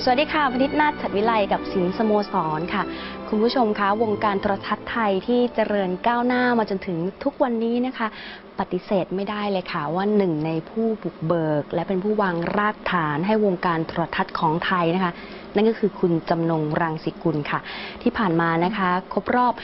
สวัสดีค่ะพนิษฐ์นาถฉัตรวิไลกับสิงห์สโมสรค่ะคุณผู้ชมคะวงการโทรทัศน์ไทยที่เจริญก้าวหน้ามาจนถึงทุกวันนี้นะคะปฏิเสธไม่ได้เลยค่ะว่าหนึ่งในผู้บุกเบิกและเป็นผู้วางรากฐานให้วงการโทรทัศน์ของไทยนะคะนั่นก็คือคุณจำนง รังสิกุลค่ะที่ผ่านมานะคะครบรอบ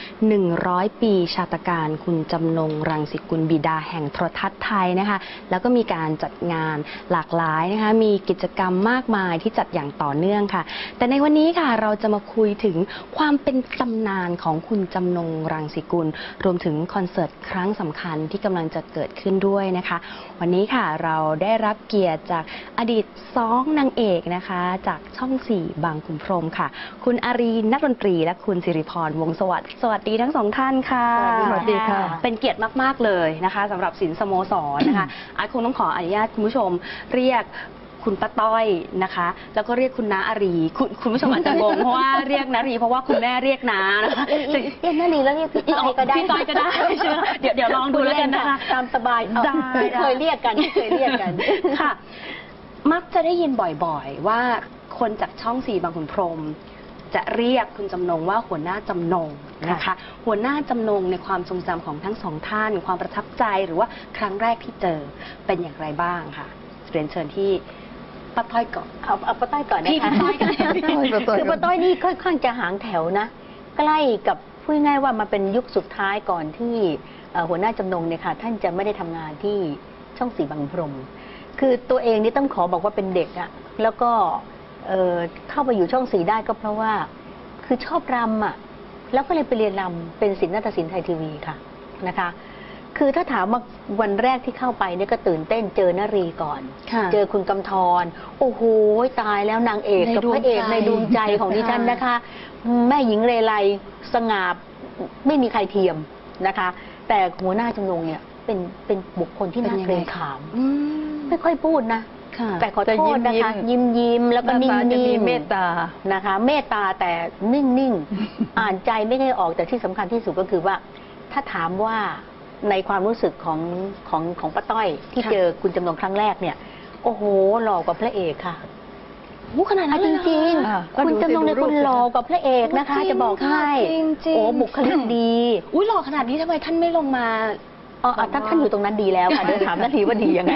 100 ปีชาตการคุณจำนง รังสิกุลบิดาแห่งโทรทัศน์ไทยนะคะแล้วก็มีการจัดงานหลากหลายนะคะมีกิจกรรมมากมายที่จัดอย่างต่อเนื่องค่ะแต่ในวันนี้ค่ะเราจะมาคุยถึงความเป็นตำนานของคุณจำนง รังสิกุลรวมถึงคอนเสิร์ตครั้งสำคัญที่กำลังจะเกิดขึ้นด้วยนะคะวันนี้ค่ะเราได้รับเกียรติจากอดีต2 นางเอกนะคะจากช่อง 4 บางขุนพรหมค่ะคุณอารีนักดนตรีและคุณสิริพรวงศ์สวัสดิ์สวัสดีทั้ง2 ท่านค่ะสวัสดีค่ะเป็นเกียรติมากๆเลยนะคะสำหรับสินสโมสรนะคะอาคงต้องขออนุญาตคุณผู้ชมเรียกคุณป้าต้อยนะคะแล้วก็เรียกคุณน้าอารีคุณผู้ชมอาจจะงงเพราะว่าเรียกนารีเพราะว่าคุณแม่เรียกน้านะคะเรียกนารีแล้วเรียกพี่ต้อยก็ได้พี่ต้อยก็ได้ใช่ไหมเดี๋ยวลองดูแล้วกันนะคะตามสบายเคยเรียกกันค่ะมักจะได้ยินบ่อยๆว่าคนจากช่อง 4 บางขุนพรหมจะเรียกคุณจำนงว่าหัวหน้าจำนงนะคะหัวหน้าจำนงในความทรงจำของทั้ง2 ท่านความประทับใจหรือว่าครั้งแรกที่เจอเป็นอย่างไรบ้างค่ะเรียนเชิญที่ป้าต้อยก่อนเอาป้าต้อยก่อนนะคะคือป้าต้อยนี่ค่อนข้างจะหางแถวนะใกล้กับพูดง่ายว่ามาเป็นยุคสุดท้ายก่อนที่หัวหน้าจำนงเนี่ยค่ะท่านจะไม่ได้ทำงานที่ช่อง 4 บางขุนพรหมคือตัวเองนี่ต้องขอบอกว่าเป็นเด็กอะแล้วก็เข้าไปอยู่ช่อง 4ได้ก็เพราะว่าคือชอบรำอ่ะแล้วก็เลยไปเรียนรำเป็นศิลป์นาฏศิลป์ไทยทีวีค่ะนะคะคือถ้าถามว่าวันแรกที่เข้าไปเนี่ยก็ตื่นเต้นเจอนารีก่อนเจอคุณกำธรโอ้โหตายแล้วนางเอกกับพระเอกในดวงใจของดิฉันนะคะแม่หญิงเรไลสง่าไม่มีใครเทียมนะคะแต่หัวหน้าจำนงเนี่ยเป็นบุคคลที่น่าเกรงขามไม่ค่อยพูดนะแต่ขอโทษนะคะยิ้มแล้วก็นิ่งๆเมตตานะคะเมตตาแต่นิ่งๆอ่านใจไม่ได้ออกแต่ที่สำคัญที่สุดก็คือว่าถ้าถามว่าในความรู้สึกของป้าต้อยที่เจอคุณจำนงครั้งแรกเนี่ยโอ้โหหล่อกว่าพระเอกค่ะขนาดนั้นจริงๆคุณจำนงในคุณหล่อกว่าพระเอกนะคะจะบอกให้โอ้บุคลิกดีหล่อขนาดนี้ทำไมท่านไม่ลงมาท่านอยู่ตรงนั้นดีแล้วค่ะเดี๋ยวถามนาทีว่าดียังไง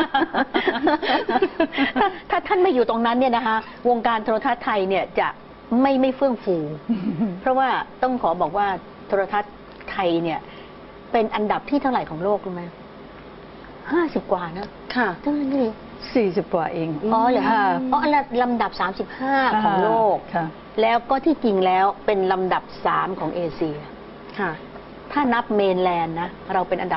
ถ้าท่านไม่อยู่ตรงนั้นเนี่ยนะคะวงการโทรทัศน์ไทยเนี่ยจะไม่เฟื่องฟูเพราะว่าต้องขอบอกว่าโทรทัศน์ไทยเนี่ยเป็นอันดับที่เท่าไหร่ของโลกรู้ไหม50 กว่านะค่ะเท่านั้นเอง 40 กว่าเองอ๋อเหรอคะลำดับ35ของโลกแล้วก็ที่จริงแล้วเป็นลำดับ3ของเอเชียค่ะถ้านับเมนแลนด์นะเราเป็นอันดับ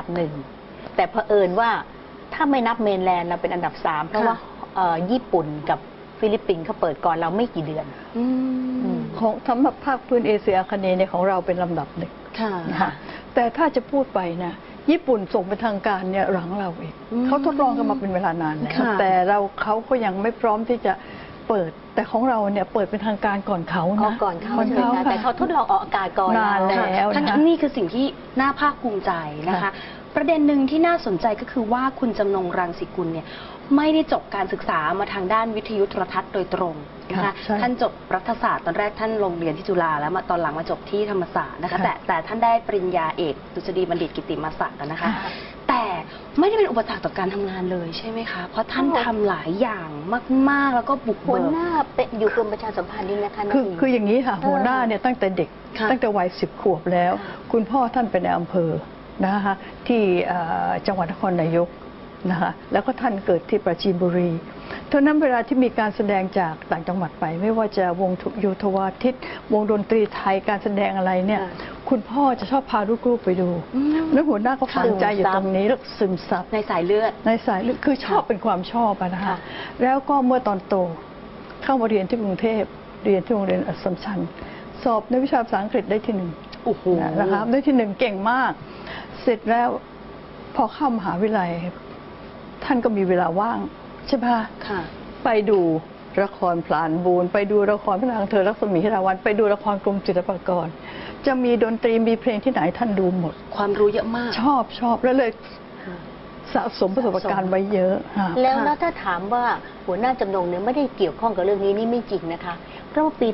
1แต่เผอิญว่าถ้าไม่นับเมนแลนด์เราเป็นอันดับ3เพราะว่าญี่ปุ่นกับฟิลิปปินส์เขาเปิดก่อนเราไม่กี่เดือนของสำหรับภาคพื้นเอเชียอาคเนย์เนี่ยของเราเป็นลำดับ1ค่ะแต่ถ้าจะพูดไปนะญี่ปุ่นส่งเป็นทางการเนี่ยหลังเราเองเขาทดลองกันมาเป็นเวลานานแล้วแต่เขาก็ยังไม่พร้อมที่จะเปิดแต่ของเราเนี่ยเปิดเป็นทางการก่อนเขานะก่อนเขาแต่เขาทดลองออกอากาศก่อนนานแล้วท่านนี่คือสิ่งที่น่าภาคภูมิใจนะคะประเด็นหนึ่งที่น่าสนใจก็คือว่าคุณจำนง รังสิกุลเนี่ยไม่ได้จบการศึกษามาทางด้านวิทยุโทรทัศน์โดยตรงนะคะท่านจบรัฐศาสตร์ตอนแรกท่านลงเรียนที่จุฬาแล้วมาตอนหลังมาจบที่ธรรมศาสตร์นะคะแต่ท่านได้ปริญญาเอกดุษฎีบัณฑิตกิตติมศักดิ์นะคะแต่ไม่ได้เป็นอุปสรรคต่อการทำงานเลยใช่ไหมคะเพราะท่านทำหลายอย่างมากๆแล้วก็บุกเบิกหัวหน้าเป็นอยู่กรมประชาสัมพันธ์นี่นะคะคืออย่างนี้ค่ะหัวหน้าเนี่ยตั้งแต่เด็กตั้งแต่วัย10 ขวบแล้วคุณพ่อท่านเป็นในอำเภอนะคะที่จังหวัดนครนายกนะคะแล้วก็ท่านเกิดที่ปราจีนบุรีเท่านั้นเวลาที่มีการแสดงจากต่างจังหวัดไปไม่ว่าจะวงโยธวาทิตวงดนตรีไทยการแสดงอะไรเนี่ยคุณพ่อจะชอบพาลูกๆไปดูแล้วหัวหน้าก็ฝังใจอยู่ตรงนี้แล้วซึมซับในสายเลือดคือชอบเป็นความชอบนะคะแล้วก็เมื่อตอนโตเข้ามาเรียนที่กรุงเทพเรียนที่โรงเรียนอัสสัมชัญสอบในวิชาภาษาอังกฤษได้ที่1 โอ้โหนะคะได้ที่1เก่งมากเสร็จแล้วพอเข้ามหาวิทยาลัยท่านก็มีเวลาว่างใช่ไหมค่ะไปดูละครพลานบูนไปดูละครพระนางเธอลักษมีฮิราวัณไปดูละครกรมศิลปากรจะมีดนตรีมีเพลงที่ไหนท่านดูหมดความรู้เยอะมากชอบแล้วเลยสะสมประสบการณ์ไว้เยอะค่ะแล้วถ้าถามว่าหัวหน้าจำนงเนี่ยไม่ได้เกี่ยวข้องกับเรื่องนี้นี่ไม่จริงนะคะ เพราะว่าปี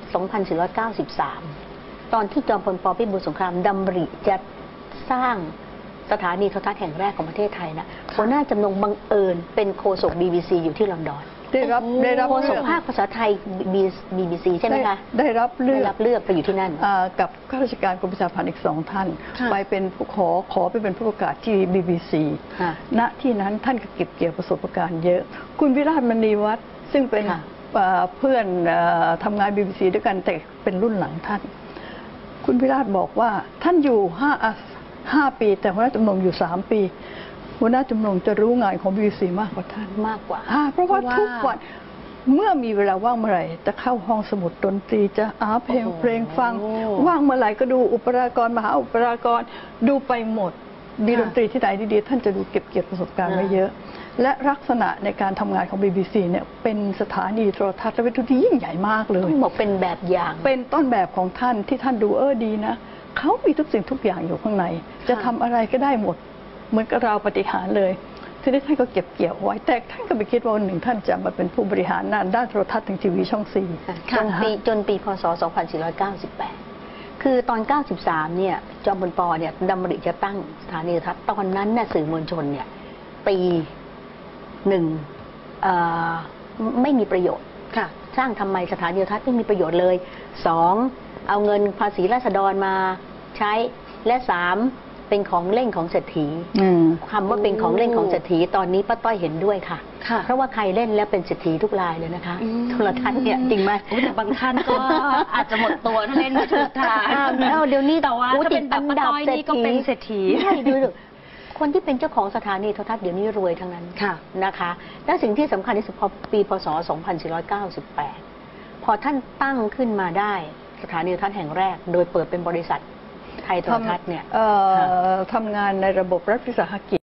2493 ตอนที่จอมพลป.พิบูลสงครามดำริจะสร้างสถานีโทรทัศน์แห่งแรกของประเทศไทยนะหัวหน้าจำนงบังเอิญเป็นโฆษก BBC อยู่ที่ลอนดอนได้รับโฆษเรื่กองภาคภาษาไทย BBC ใช่ไหมคะได้รับเลืได้อกรับเลือกไปอยู่ที่นั่นกับข้าราชการกรมประชาสัมพันธ์อีก2 ท่านค่ะไปเป็นผู้ขอไปเป็นผู้ประกาศที่ BBC ค่ะณที่นั้นท่านก็เก็บเกี่ยวประสบการณ์เยอะ คุณวิราชมณีวัฒน์ซึ่งเป็นค่ะเพื่อนทำงาน BBC ด้วยกันแต่เป็นรุ่นหลังท่าน คุณวิราชบอกว่าท่านอยู่5 ปีแต่หัวหน้าจำนงอยู่3 ปีหัวหน้าจำนงจะรู้งานของ BBC มากกว่าท่านมากกว่าเพราะว่าเพราะว่าทุกวันเมื่อมีเวลาว่างเมื่อไหร่จะเข้าห้องสมุดดนตรีจะเพลงฟัง ว่างเมื่อไหร่ก็ดูอุปรากรมหาอุปรากรดูไปหมดมีดนตรีที่ไหนดีๆท่านจะดูเก็บเกี่ยวประสบการณ์ไว้เยอะ และลักษณะในการทำงานของ BBC เนี่ยเป็นสถานีโทรทัศน์และวิทยุที่ยิ่งใหญ่มากเลยต้องบอกเป็นแบบอย่างเป็นต้นแบบของท่านที่ท่านดูดีนะเขามีทุกสิ่งทุกอย่างอยู่ข้างใน จะทำอะไรก็ได้หมด เหมือนกับเราปฏิหารเลยทีนี้ท่านก็เก็บเกี่ยวไว้แต่ท่านก็ไม่คิดว่าวันหนึ่งท่านจะมาเป็นผู้บริหารงานด้านโทรทัศน์ทางทีวีช่อง 4 จนปีพศ 2498 คือตอน 93 เนี่ย จอมพลป.เนี่ยดำริจะตั้งสถานีโทรทัศน์ตอนนั้นน่ะสื่อมวลชนเนี่ยปีไม่มีประโยชน์ค่ะสร้างทำไมสถานีโทรทัศน์ไม่มีประโยชน์เลย 2. เอาเงินภาษีราษฎรมาใช้ และ 3. เป็นของเล่นของเศรษฐีคำว่าเป็นของเล่นของเศรษฐีตอนนี้ป้าต้อยเห็นด้วยค่ะค่ะเพราะว่าใครเล่นแล้วเป็นเศรษฐีทุกรายเลยนะคะอืมโทรทัศน์เนี่ยจริงไหมแต่บางท่านก็อาจจะหมดตัวถ้าเล่นไม่ถูกทางเดี๋ยวนี้แต่ว่าถ้าเป็นแบบป้าต้อยนี่ก็เป็นเศรษฐีใช่ดูคนที่เป็นเจ้าของสถานีโทรทัศน์เดี๋ยวนี้รวยทั้งนั้นค่ะนะคะ และสิ่งที่สำคัญที่สุดพอปีพศ 2498 พอท่านตั้งขึ้นมาได้สถานีโทรทัศน์แห่งแรก โดยเปิดเป็นบริษัทไทยโทรทัศน์เนี่ยทำงานในระบบรัฐวิสาหกิจ